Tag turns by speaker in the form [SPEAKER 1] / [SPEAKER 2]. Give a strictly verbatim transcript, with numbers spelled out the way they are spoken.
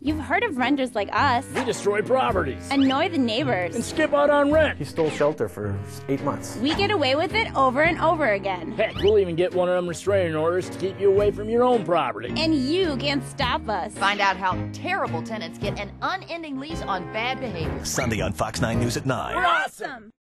[SPEAKER 1] You've heard of renters like us.
[SPEAKER 2] We destroy properties.
[SPEAKER 1] Annoy the neighbors.
[SPEAKER 2] And skip out on rent.
[SPEAKER 3] He stole shelter for eight months.
[SPEAKER 1] We get away with it over and over again.
[SPEAKER 2] Heck, we'll even get one of them restraining orders to keep you away from your own property.
[SPEAKER 1] And you can't stop us.
[SPEAKER 4] Find out how terrible tenants get an unending lease on bad behavior.
[SPEAKER 5] Sunday on Fox nine News at nine.
[SPEAKER 2] We're awesome!